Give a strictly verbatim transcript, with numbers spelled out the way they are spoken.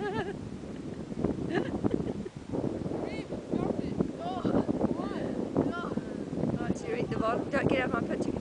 Right, so you eat the one. Don't get out of my picture.